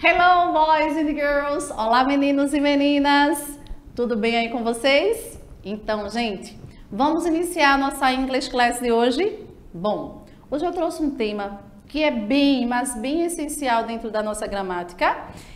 Hello, boys and girls! Olá, meninos e meninas! Tudo bem aí com vocês? Então, gente, vamos iniciar a nossa English Class de hoje? Bom, hoje eu trouxe um tema que é bem, mas bem essencial dentro da nossa gramática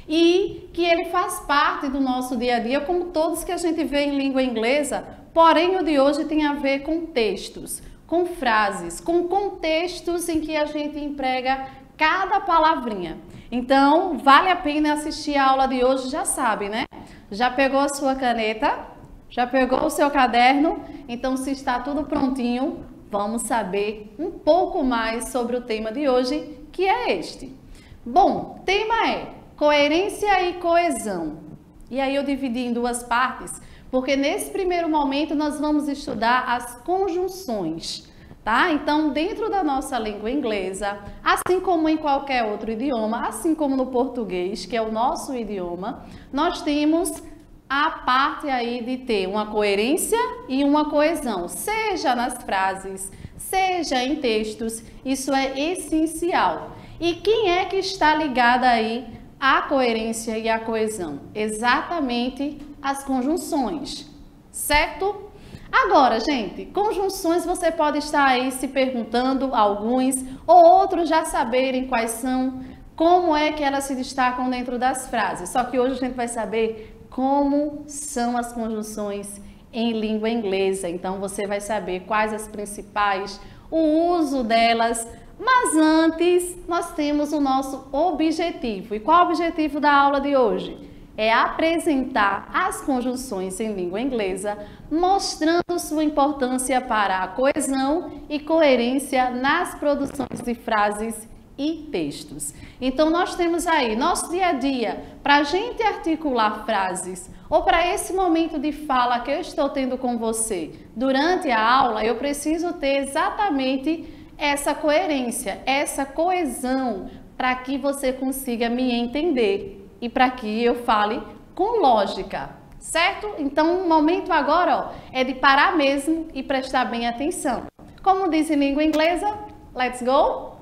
e que ele faz parte do nosso dia a dia, como todos que a gente vê em língua inglesa, porém o de hoje tem a ver com textos, com frases, com contextos em que a gente emprega cada palavrinha. Então, vale a pena assistir a aula de hoje, já sabe, né? Já pegou a sua caneta? Já pegou o seu caderno? Então, se está tudo prontinho, vamos saber um pouco mais sobre o tema de hoje, que é este. Bom, o tema é coerência e coesão. E aí eu dividi em duas partes, porque nesse primeiro momento nós vamos estudar as conjunções. Tá? Então, dentro da nossa língua inglesa, assim como em qualquer outro idioma, assim como no português, que é o nosso idioma, nós temos a parte aí de ter uma coerência e uma coesão, seja nas frases, seja em textos, isso é essencial. E quem é que está ligado aí à coerência e à coesão? Exatamente as conjunções, certo? Agora, gente, conjunções você pode estar aí se perguntando, alguns ou outros já saberem quais são, como é que elas se destacam dentro das frases. Só que hoje a gente vai saber como são as conjunções em língua inglesa. Então, você vai saber quais as principais, o uso delas. Mas antes, nós temos o nosso objetivo. E qual é o objetivo da aula de hoje? É apresentar as conjunções em língua inglesa, mostrando sua importância para a coesão e coerência nas produções de frases e textos. Então, nós temos aí nosso dia a dia, para a gente articular frases, ou para esse momento de fala que eu estou tendo com você durante a aula, eu preciso ter exatamente essa coerência, essa coesão, para que você consiga me entender. E para que eu fale com lógica, certo? Então, o momento agora, ó, é de parar mesmo e prestar bem atenção. Como diz em língua inglesa, let's go?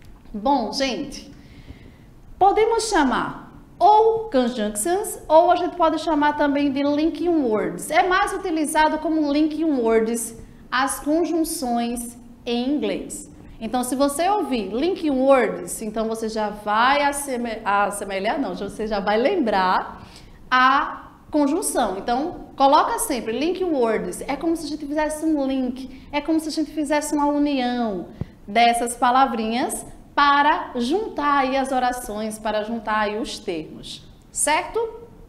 Bom, gente, podemos chamar ou conjunctions, ou a gente pode chamar também de linking words. É mais utilizado como linking words as conjunções em inglês. Então, se você ouvir linking words, então você já vai assemelhar, não, você já vai lembrar a conjunção. Então, coloca sempre linking words, é como se a gente fizesse um link, é como se a gente fizesse uma união dessas palavrinhas para juntar aí as orações, para juntar aí os termos, certo?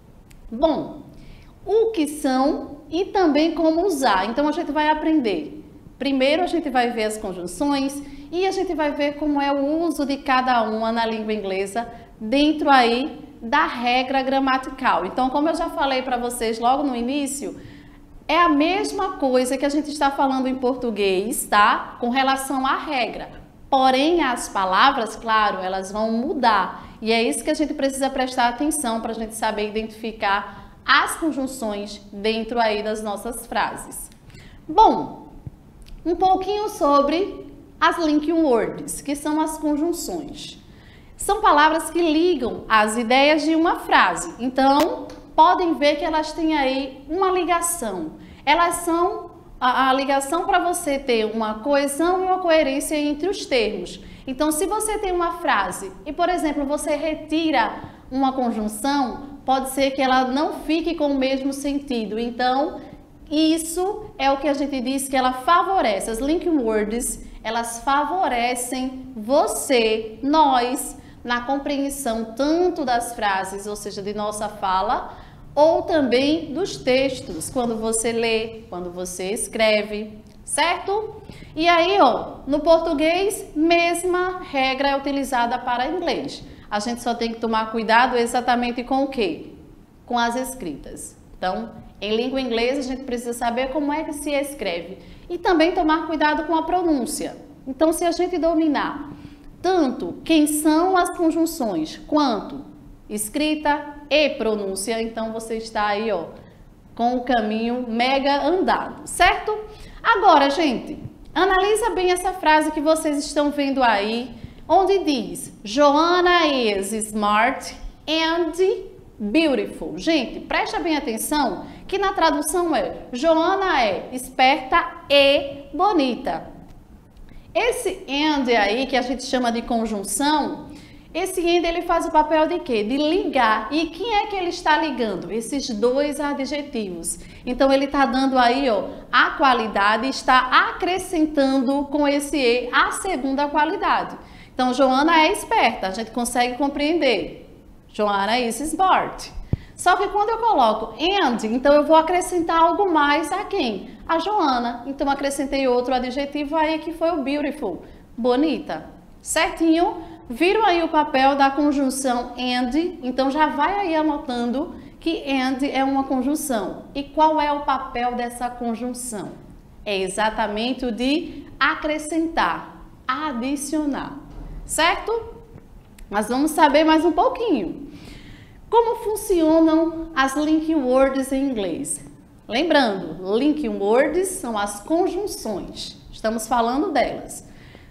Bom, o que são e também como usar. Então, a gente vai aprender. Primeiro, a gente vai ver as conjunções e a gente vai ver como é o uso de cada uma na língua inglesa dentro aí da regra gramatical. Então, como eu já falei para vocês logo no início, é a mesma coisa que a gente está falando em português, tá? Com relação à regra. Porém, as palavras, claro, elas vão mudar. E é isso que a gente precisa prestar atenção para a gente saber identificar as conjunções dentro aí das nossas frases. Bom, um pouquinho sobre as linking words, que são as conjunções. São palavras que ligam as ideias de uma frase. Então, podem ver que elas têm aí uma ligação. Elas são a ligação para você ter uma coesão e uma coerência entre os termos. Então, se você tem uma frase e, por exemplo, você retira uma conjunção, pode ser que ela não fique com o mesmo sentido. Então, isso é o que a gente diz que ela favorece. As linking words, elas favorecem você, nós, na compreensão tanto das frases, ou seja, de nossa fala, ou também dos textos, quando você lê, quando você escreve, certo? E aí, ó, no português, mesma regra é utilizada para inglês. A gente só tem que tomar cuidado exatamente com o quê? Com as escritas. Então, em língua inglesa, a gente precisa saber como é que se escreve e também tomar cuidado com a pronúncia. Então, se a gente dominar tanto quem são as conjunções, quanto escrita e pronúncia, então você está aí, ó, com o caminho mega andado, certo? Agora, gente, analisa bem essa frase que vocês estão vendo aí, onde diz Joanna is smart and beautiful. Gente, presta bem atenção que na tradução é Joana é esperta e bonita. Esse and aí, que a gente chama de conjunção, esse and ele faz o papel de quê? De ligar. E quem é que ele está ligando? Esses dois adjetivos. Então, ele está dando aí, ó, a qualidade, está acrescentando com esse e a segunda qualidade. Então, Joana é esperta, a gente consegue compreender. Joana is smart. Só que quando eu coloco and, então eu vou acrescentar algo mais a quem? A Joana. Então, acrescentei outro adjetivo aí que foi o beautiful, bonita. Certinho? Viram aí o papel da conjunção and? Então, já vai aí anotando que and é uma conjunção. E qual é o papel dessa conjunção? É exatamente o de acrescentar, adicionar. Certo? Mas vamos saber mais um pouquinho. Como funcionam as linking words em inglês? Lembrando, linking words são as conjunções. Estamos falando delas.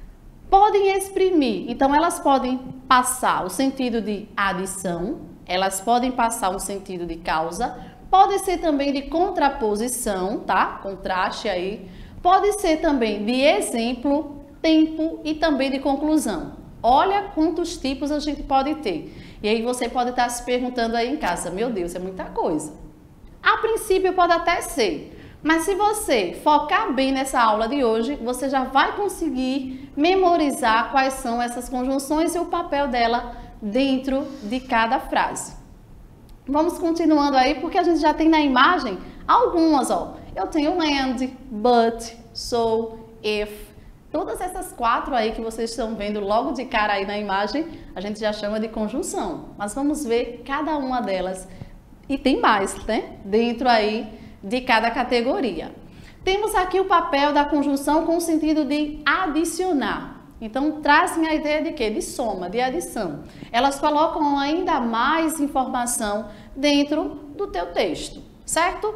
Podem exprimir, então elas podem passar o sentido de adição, elas podem passar o sentido de causa, pode ser também de contraposição, tá? Contraste aí. Pode ser também de exemplo, tempo e também de conclusão. Olha quantos tipos a gente pode ter. E aí você pode estar se perguntando aí em casa, meu Deus, é muita coisa. A princípio pode até ser, mas se você focar bem nessa aula de hoje, você já vai conseguir memorizar quais são essas conjunções e o papel dela dentro de cada frase. Vamos continuando aí, porque a gente já tem na imagem algumas, ó. Eu tenho and, but, so, if. Todas essas quatro aí que vocês estão vendo logo de cara aí na imagem, a gente já chama de conjunção. Mas vamos ver cada uma delas. E tem mais, né? Dentro aí de cada categoria. Temos aqui o papel da conjunção com o sentido de adicionar. Então, trazem a ideia de quê? De soma, de adição. Elas colocam ainda mais informação dentro do teu texto, certo?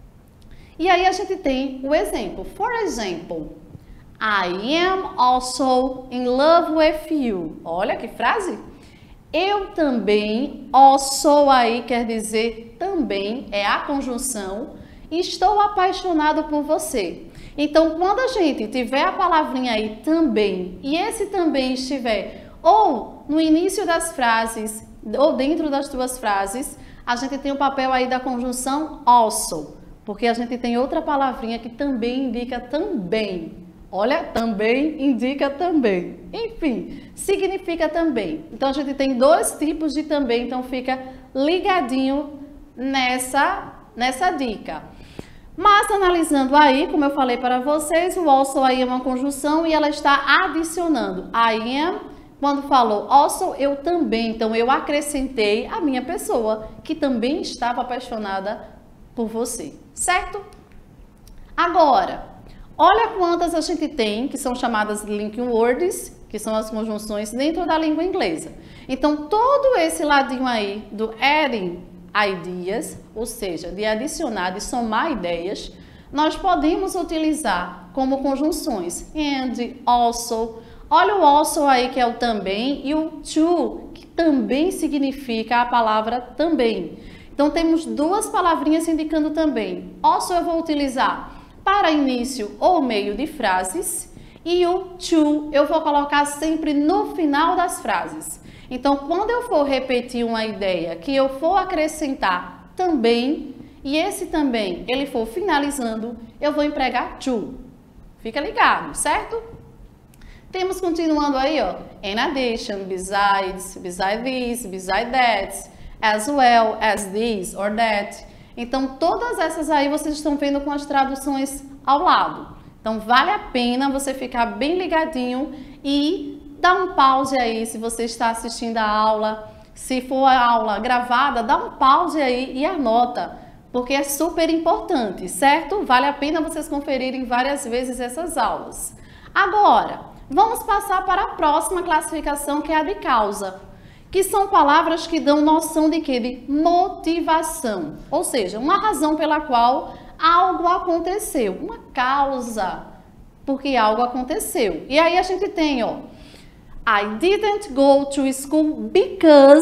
E aí a gente tem o exemplo. For example, I am also in love with you. Olha que frase. Eu também, also aí quer dizer também, é a conjunção, estou apaixonado por você. Então, quando a gente tiver a palavrinha aí também, e esse também estiver ou no início das frases, ou dentro das tuas frases, a gente tem o papel aí da conjunção also, porque a gente tem outra palavrinha que também indica também. Olha, também indica também. Enfim, significa também. Então, a gente tem dois tipos de também, então fica ligadinho nessa dica. Mas, analisando aí, como eu falei para vocês, o also aí é uma conjunção e ela está adicionando. I am, quando falou also, eu também. Então, eu acrescentei a minha pessoa, que também estava apaixonada por você. Certo? Agora, olha quantas a gente tem, que são chamadas de linking words, que são as conjunções dentro da língua inglesa. Então, todo esse ladinho aí do adding ideas, ou seja, de adicionar, de somar ideias, nós podemos utilizar como conjunções and, also. Olha o also aí que é o também e o to, que também significa a palavra também. Então, temos duas palavrinhas indicando também. Also eu vou utilizar para início ou meio de frases e o to eu vou colocar sempre no final das frases. Então, quando eu for repetir uma ideia que eu for acrescentar também e esse também ele for finalizando, eu vou empregar to. Fica ligado, certo? Temos continuando aí, ó, in addition, besides, beside this, beside that, as well as this or that. Então, todas essas aí vocês estão vendo com as traduções ao lado. Então, vale a pena você ficar bem ligadinho e dar um pause aí se você está assistindo a aula. Se for a aula gravada, dá um pause aí e anota, porque é super importante, certo? Vale a pena vocês conferirem várias vezes essas aulas. Agora, vamos passar para a próxima classificação, que é a de causa, que são palavras que dão noção de quê? De motivação, ou seja, uma razão pela qual algo aconteceu, uma causa, porque algo aconteceu. E aí a gente tem, ó, I didn't go to school because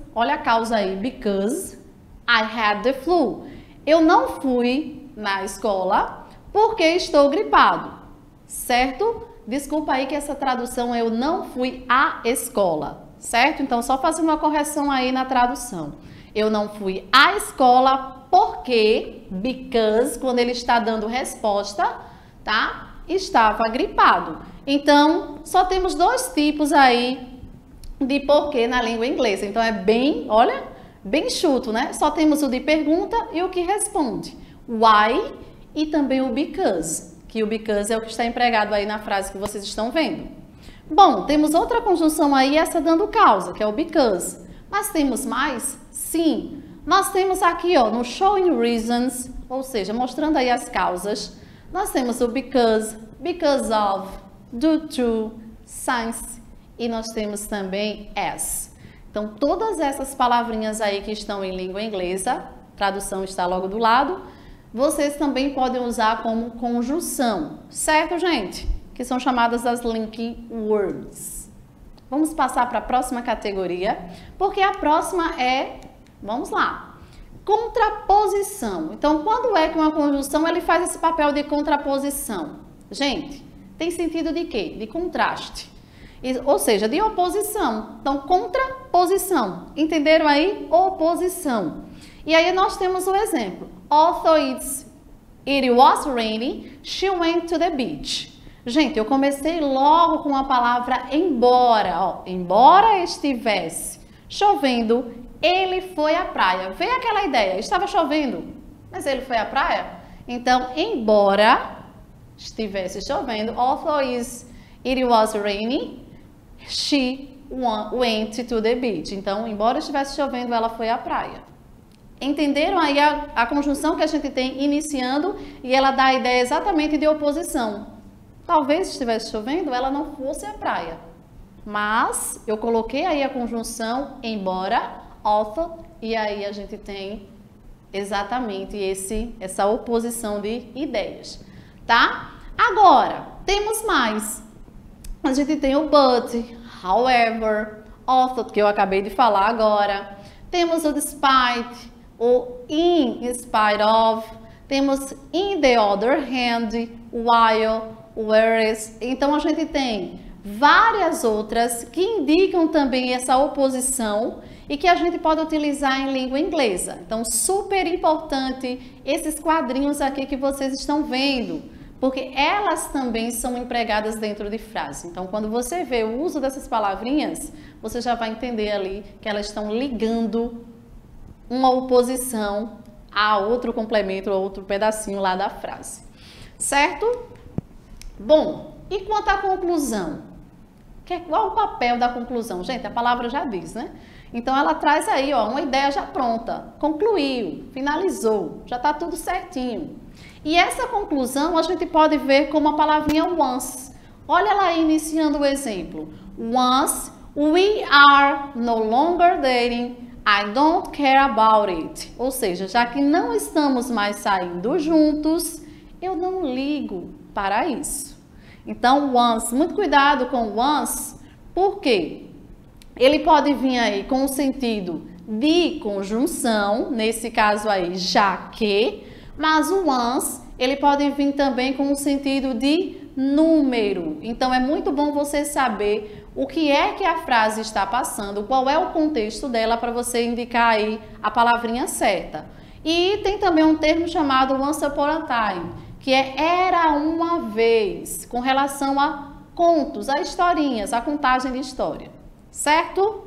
olha a causa aí, because I had the flu. Eu não fui na escola porque estou gripado, certo? Desculpa aí que essa tradução eu não fui à escola, certo? Então, só fazer uma correção aí na tradução. Eu não fui à escola porque, because, quando ele está dando resposta, tá? Estava gripado. Então, só temos dois tipos aí de porquê na língua inglesa. Então, é bem, olha, bem chuto, né? Só temos o de pergunta e o que responde. Why e também o because, que o because é o que está empregado aí na frase que vocês estão vendo. Bom, temos outra conjunção aí, essa dando causa, que é o because. Mas temos mais? Sim. Nós temos aqui, ó, no showing reasons, ou seja, mostrando aí as causas, nós temos o because, because of, due to, since, e nós temos também as. Então, todas essas palavrinhas aí que estão em língua inglesa, tradução está logo do lado, vocês também podem usar como conjunção, certo, gente? Que são chamadas as linking words. Vamos passar para a próxima categoria, porque a próxima é, vamos lá, contraposição. Então, quando é que uma conjunção ele faz esse papel de contraposição? Gente, tem sentido de quê? De contraste. Ou seja, de oposição. Então, contraposição. Entenderam aí? Oposição. E aí nós temos o exemplo. Although it was raining, she went to the beach. Gente, eu comecei logo com a palavra embora. Ó, embora estivesse chovendo, ele foi à praia. Veio aquela ideia, estava chovendo, mas ele foi à praia? Então, embora estivesse chovendo, although it was raining, she went to the beach. Então, embora estivesse chovendo, ela foi à praia. Entenderam aí a conjunção que a gente tem iniciando e ela dá a ideia exatamente de oposição. Talvez estivesse chovendo, ela não fosse à praia. Mas eu coloquei aí a conjunção embora, although, e aí a gente tem exatamente essa oposição de ideias, tá? Agora, temos mais. A gente tem o but, however, although, que eu acabei de falar agora. Temos o despite, o in spite of. Temos in the other hand, while, whereas. Então, a gente tem várias outras que indicam também essa oposição e que a gente pode utilizar em língua inglesa. Então, super importante esses quadrinhos aqui que vocês estão vendo, porque elas também são empregadas dentro de frase. Então, quando você vê o uso dessas palavrinhas, você já vai entender ali que elas estão ligando uma oposição a outro complemento, a outro pedacinho lá da frase. Certo? Bom, e quanto à conclusão? Qual o papel da conclusão? Gente, a palavra já diz, né? Então, ela traz aí, ó, uma ideia já pronta. Concluiu, finalizou, já está tudo certinho. E essa conclusão a gente pode ver como a palavrinha once. Olha lá iniciando o exemplo. Once we are no longer dating, I don't care about it. Ou seja, já que não estamos mais saindo juntos, eu não ligo para isso. Então, once, muito cuidado com once, porque ele pode vir aí com o sentido de conjunção, nesse caso aí, já que, mas o once, ele pode vir também com o sentido de número. Então, é muito bom você saber o que é que a frase está passando, qual é o contexto dela para você indicar aí a palavrinha certa. E tem também um termo chamado once upon a time, que é era uma vez, com relação a contos, a historinhas, a contagem de história, certo?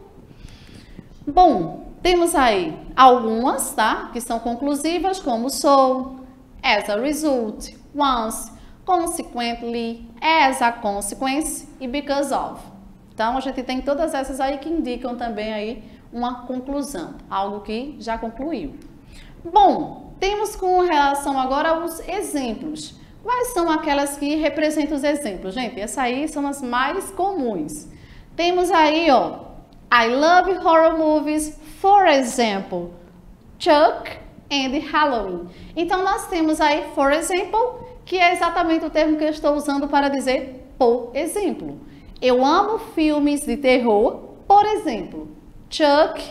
Bom, temos aí algumas, tá? Que são conclusivas, como so, as a result, once, consequently, as a consequence e because of. Então, a gente tem todas essas aí que indicam também aí uma conclusão, algo que já concluiu. Bom, temos com relação agora aos exemplos. Quais são aquelas que representam os exemplos? Gente, essas aí são as mais comuns. Temos aí, ó, I love horror movies, for example, Chuck and Halloween. Então, nós temos aí, for example, que é exatamente o termo que eu estou usando para dizer por exemplo. Eu amo filmes de terror, por exemplo, Chuck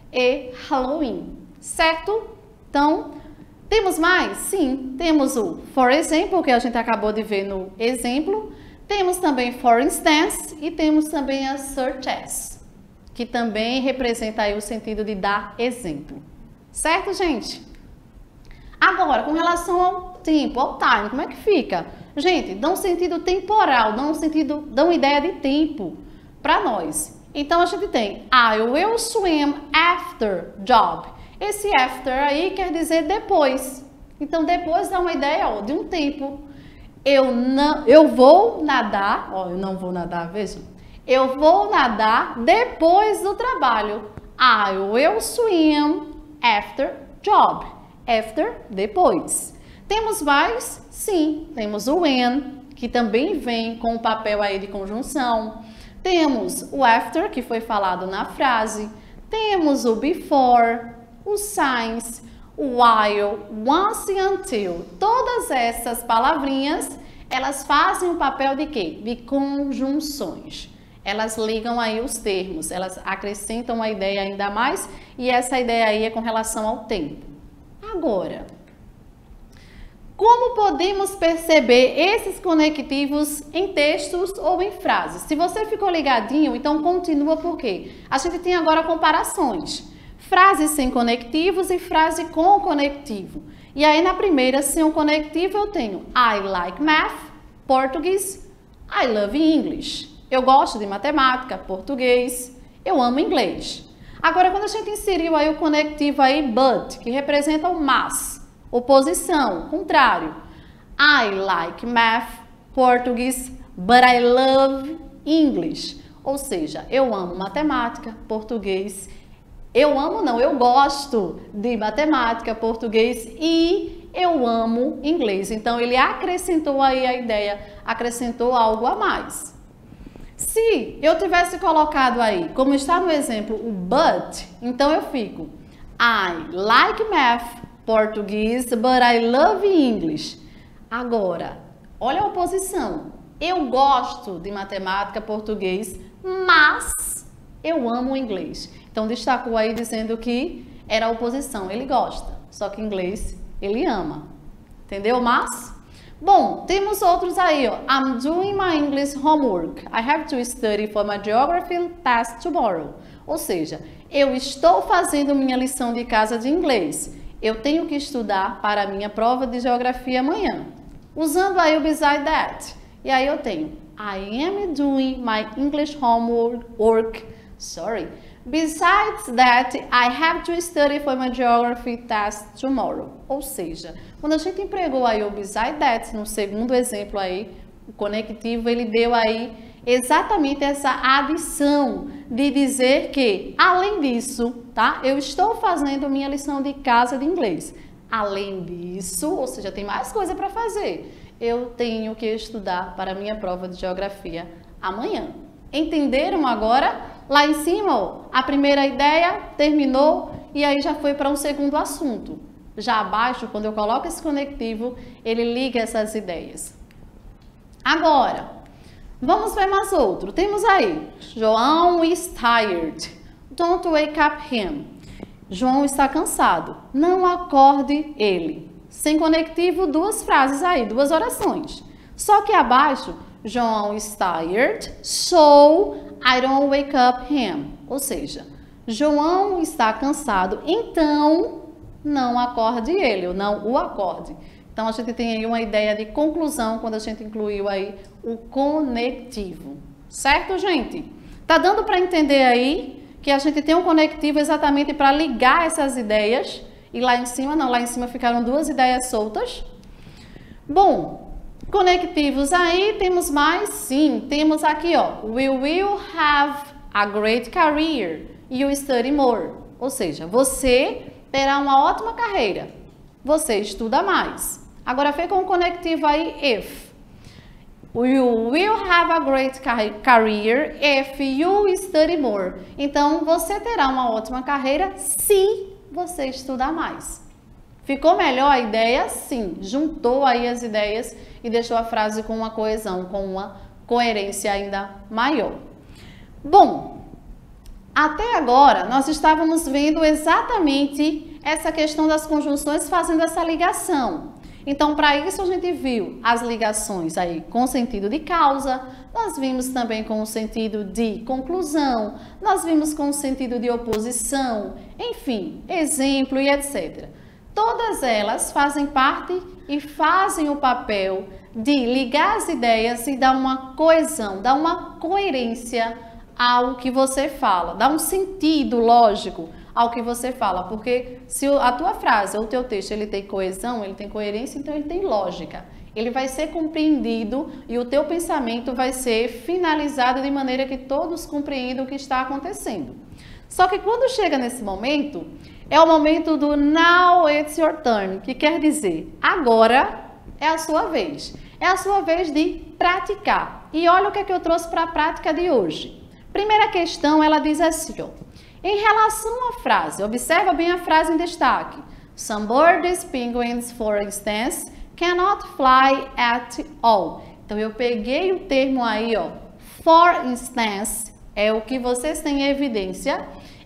e Halloween, certo? Então, temos mais? Sim, temos o for example, que a gente acabou de ver no exemplo. Temos também for instance e temos também a such as, que também representa aí o sentido de dar exemplo. Certo, gente? Agora, com relação ao tempo, ao time, como é que fica? Gente, dá um sentido temporal, dá uma ideia de tempo para nós. Então, a gente tem I will swim after job. Esse after aí quer dizer depois. Então, depois dá uma ideia, ó, de um tempo. Eu vou nadar, ó, eu não vou nadar, veja. Eu vou nadar depois do trabalho. I will swim after job. After, depois. Temos mais? Sim, temos o when, que também vem com o papel aí de conjunção. Temos o after, que foi falado na frase. Temos o before, o since, o while, once e until. Todas essas palavrinhas, elas fazem o papel de quê? De conjunções. Elas ligam aí os termos, elas acrescentam a ideia ainda mais, e essa ideia aí é com relação ao tempo. Agora, como podemos perceber esses conectivos em textos ou em frases? Se você ficou ligadinho, então continua, porque a gente tem agora comparações. Frases sem conectivos e frase com conectivo. E aí na primeira, sem o conectivo, eu tenho I like math, português, I love English. Eu gosto de matemática, português, eu amo inglês. Agora, quando a gente inseriu aí o conectivo aí but, que representa o mas, oposição, contrário. I like math, português, but I love English. Ou seja, eu amo matemática, português, eu gosto de matemática, português e eu amo inglês. Então, ele acrescentou aí a ideia, acrescentou algo a mais. Se eu tivesse colocado aí, como está no exemplo, o but, então eu fico I like math, português, but I love English. Agora, olha a oposição. Eu gosto de matemática, português, mas eu amo inglês. Então, destacou aí dizendo que era a oposição. Ele gosta, só que inglês ele ama. Entendeu? Mas, bom, temos outros aí, ó. I'm doing my English homework. I have to study for my geography test tomorrow. Ou seja, eu estou fazendo minha lição de casa de inglês. Eu tenho que estudar para a minha prova de geografia amanhã. Usando aí o beside that. E aí eu tenho I am doing my English homework. Besides that, I have to study for my geography test tomorrow. Ou seja, quando a gente empregou aí o beside that, no segundo exemplo aí, o conectivo, ele deu aí exatamente essa adição de dizer que, além disso, tá? Eu estou fazendo minha lição de casa de inglês. Além disso, ou seja, tem mais coisa para fazer. Eu tenho que estudar para a minha prova de geografia amanhã. Entenderam agora? Lá em cima, ó, a primeira ideia terminou e aí já foi para um segundo assunto. Já abaixo, quando eu coloco esse conectivo, ele liga essas ideias. Agora, vamos ver mais outro. Temos aí, João is tired. Don't wake up him. João está cansado. Não acorde ele. Sem conectivo, duas frases aí, duas orações. Só que abaixo, João is tired, so I don't wake up him. Ou seja, João está cansado, então não acorde ele, ou não o acorde. Então, a gente tem aí uma ideia de conclusão quando a gente incluiu aí o conectivo. Certo, gente? Tá dando para entender aí que a gente tem um conectivo exatamente para ligar essas ideias? E lá em cima, não, lá em cima ficaram duas ideias soltas. Bom, conectivos aí, temos mais? Sim, temos aqui, ó. We will have a great career. You study more. Ou seja, você terá uma ótima carreira. Você estuda mais. Agora, fica com o conectivo aí, if. You will have a great career if you study more. Então, você terá uma ótima carreira se você estudar mais. Ficou melhor a ideia? Sim. Juntou aí as ideias e deixou a frase com uma coesão, com uma coerência ainda maior. Bom, Até agora, nós estávamos vendo exatamente essa questão das conjunções fazendo essa ligação. Então, para isso, a gente viu as ligações aí com o sentido de causa, nós vimos também com o sentido de conclusão, nós vimos com o sentido de oposição, enfim, exemplo e etc. Todas elas fazem parte e fazem o papel de ligar as ideias e dar uma coesão, dar uma coerência ao que você fala, dar um sentido lógico ao que você fala, porque se a tua frase ou o teu texto ele tem coesão, ele tem coerência, então ele tem lógica. Ele vai ser compreendido e o teu pensamento vai ser finalizado de maneira que todos compreendam o que está acontecendo. Só que quando chega nesse momento, é o momento do now it's your turn, que quer dizer, agora é a sua vez. É a sua vez de praticar. E olha o que é que eu trouxe para a prática de hoje. Primeira questão, ela diz assim, ó. Em relação à frase, observa bem a frase em destaque. Some birds, penguins, for instance, cannot fly at all. Então, eu peguei o termo aí, ó, for instance, é o que vocês têm evidência,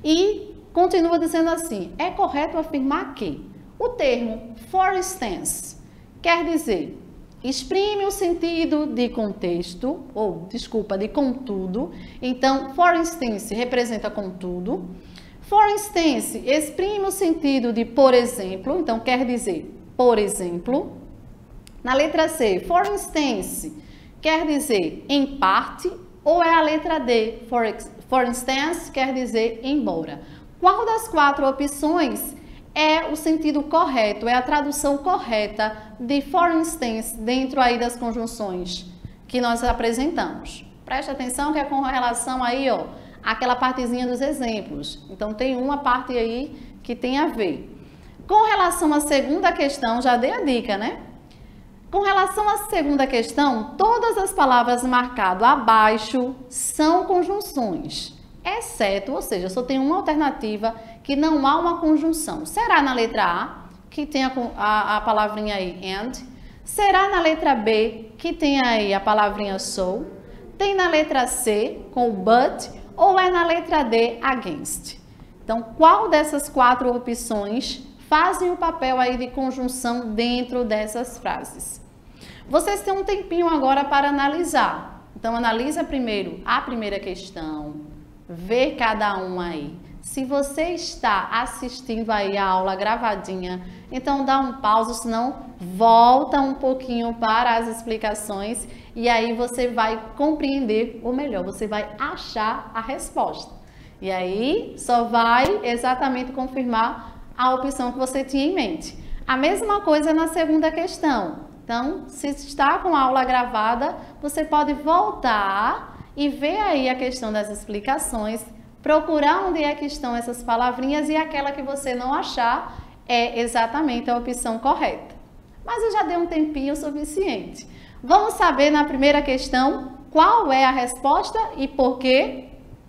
e continua dizendo assim, é correto afirmar que o termo for instance quer dizer, exprime o sentido de contexto, ou, desculpa, de contudo. Então, for instance representa contudo. For instance exprime o sentido de por exemplo, então quer dizer por exemplo. Na letra C, for instance quer dizer em parte, ou é a letra D, for instance quer dizer embora. Qual das quatro opções é o sentido correto, é a tradução correta de for instance dentro aí das conjunções que nós apresentamos? Preste atenção que é com relação aí, ó, aquela partezinha dos exemplos. Então, tem uma parte aí que tem a ver. Com relação à segunda questão, já dei a dica, né? Com relação à segunda questão, todas as palavras marcadas abaixo são conjunções, exceto, ou seja, só tem uma alternativa que não há uma conjunção. Será na letra A, que tem a palavrinha aí and? Será na letra B, que tem aí a palavrinha so? Tem na letra C, com o but? Ou é na letra D, against? Então, qual dessas quatro opções fazem o papel aí de conjunção dentro dessas frases? Vocês têm um tempinho agora para analisar. Então, analisa primeiro a primeira questão, vê cada um aí. Se você está assistindo aí a aula gravadinha, então dá um pause, senão volta um pouquinho para as explicações e aí você vai compreender, ou melhor, você vai achar a resposta. E aí só vai exatamente confirmar a opção que você tinha em mente. A mesma coisa na segunda questão. Então, se está com a aula gravada, você pode voltar e ver aí a questão das explicações, procurar onde é que estão essas palavrinhas e aquela que você não achar é exatamente a opção correta. Mas eu já dei um tempinho suficiente. Vamos saber na primeira questão qual é a resposta e por quê?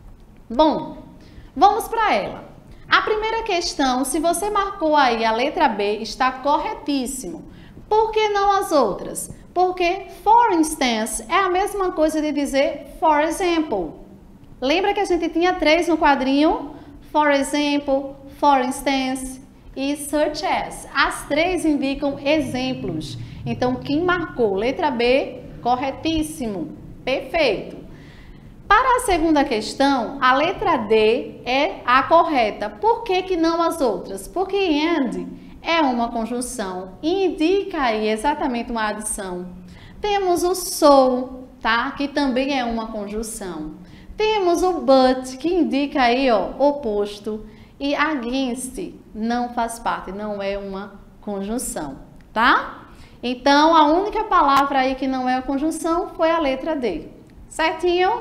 Bom, vamos para ela. A primeira questão, se você marcou aí a letra B, está corretíssimo. Por que não as outras? Porque for instance é a mesma coisa de dizer for example. Lembra que a gente tinha três no quadrinho? For example, for instance e such as. As três indicam exemplos. Então, quem marcou letra B, corretíssimo, perfeito. Para a segunda questão, a letra D é a correta. Por que que não as outras? Porque and é uma conjunção e indica aí exatamente uma adição. Temos o so, tá? Que também é uma conjunção. Temos o but, que indica aí, ó, oposto. E against não faz parte, não é uma conjunção, tá? Então, a única palavra aí que não é a conjunção foi a letra D. Certinho?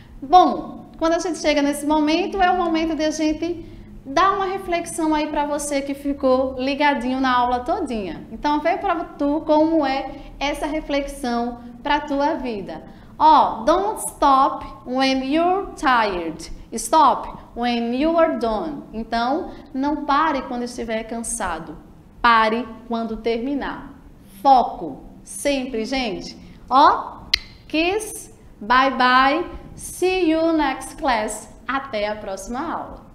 Bom, quando a gente chega nesse momento, é o momento de a gente dar uma reflexão aí para você que ficou ligadinho na aula todinha. Então, vê para tu como é essa reflexão para a tua vida. Ó, don't stop when you're tired. Stop when you are done. Então, não pare quando estiver cansado. Pare quando terminar. Foco. Sempre, gente. Ó, kiss. Bye, bye. See you next class. Até a próxima aula!